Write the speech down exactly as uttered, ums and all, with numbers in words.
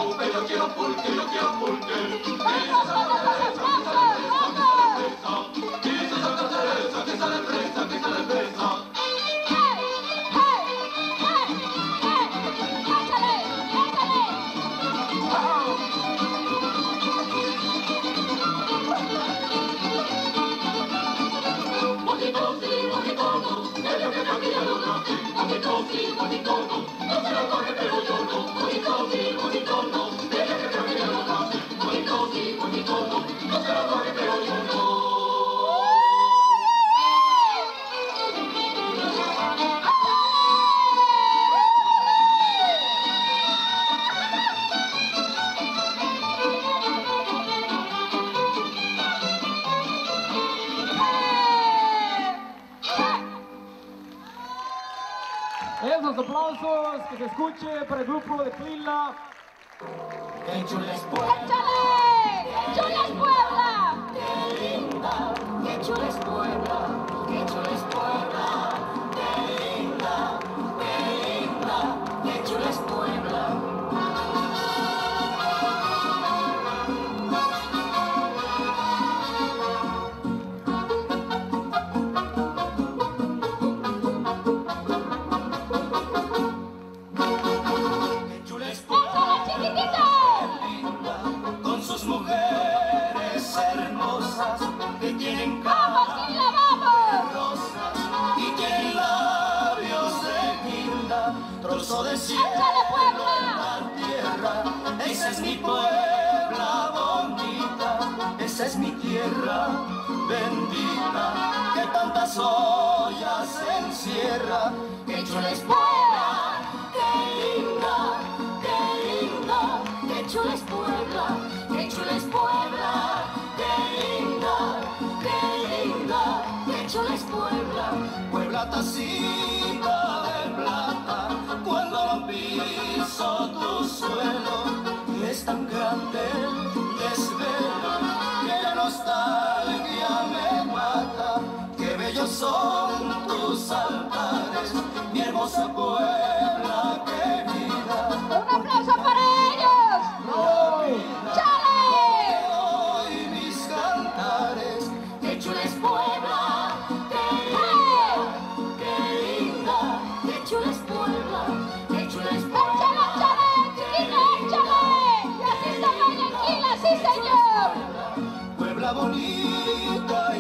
chupe, yo quiero pulque, yo quiero pulque. Dice Santa Teresa que sale presa, que sale presa. Mojicosi, mojicono, no se lo coge pero yo no. Mojicosi, mojicono, ella que camina lo hace. Mojicosi, mojicono, no se lo coge pero yo no. Esos aplausos, que se escuche para el grupo de Clila. ¡Qué chula es Puebla! ¡Échale! ¡Qué chula es Puebla! ¡Qué linda! ¡Qué chula es Puebla! ¡Qué chula es Puebla! ¡Qué linda! ¡Qué linda! ¡Qué chula es Puebla! Mujeres hermosas que tienen ¡Vamos, Clila, vamos! rosas y tienen labios de guinda, trozo de cielo ¡Échale, Puebla! la tierra. Esa es mi Puebla bonita, esa es mi tierra bendita, que tantas ollas encierra. ¡Qué chula es Puebla! ¡Qué linda! ¡Qué linda! ¡Qué chula es Puebla! ¡Qué chula es Puebla! ¡Qué linda! ¡Qué linda! ¡Qué chula es Puebla! Puebla tacita de plata, cuando lo piso tu suelo, y es tan grande el desvelo que la nostalgia me mata. ¡Qué bellos son tus altares, mi hermosa Puebla querida! ¡Un aplauso para ellos! ¡Chale! Hoy mis cantares, qué chula es Puebla, qué linda, qué linda, qué chula es Puebla, qué chula es Puebla. ¡Échale, échale, chiquita, échale! ¡Y así se baila en Clila, sí, señor! Puebla bonita.